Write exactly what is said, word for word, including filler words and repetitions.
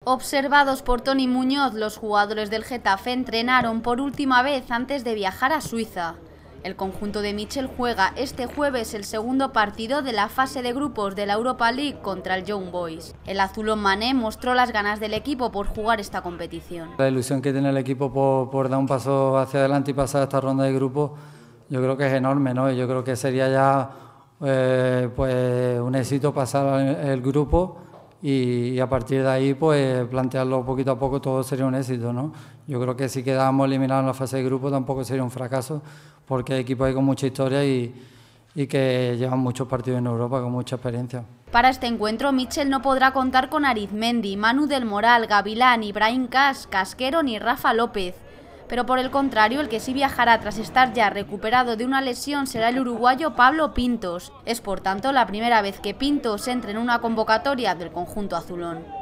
Observados por Toni Muñoz, los jugadores del Getafe entrenaron por última vez antes de viajar a Suiza. El conjunto de Michel juega este jueves el segundo partido de la fase de grupos de la Europa League contra el Young Boys. El azulón mané mostró las ganas del equipo por jugar esta competición. La ilusión que tiene el equipo por, por dar un paso hacia adelante y pasar esta ronda de grupos, yo creo que es enorme, ¿no? Yo creo que sería ya eh, pues un éxito pasar el grupo y, y a partir de ahí pues plantearlo poquito a poco, todo sería un éxito, ¿no? Yo creo que si quedábamos eliminados en la fase de grupo tampoco sería un fracaso, porque hay equipos ahí con mucha historia y, y que llevan muchos partidos en Europa, con mucha experiencia. Para este encuentro, Michel no podrá contar con Arizmendi, Manu del Moral, Gavilán, Ibrahim Cas, Casquero ni Rafa López. Pero por el contrario, el que sí viajará tras estar ya recuperado de una lesión será el uruguayo Pablo Pintos. Es por tanto la primera vez que Pintos entra en una convocatoria del conjunto azulón.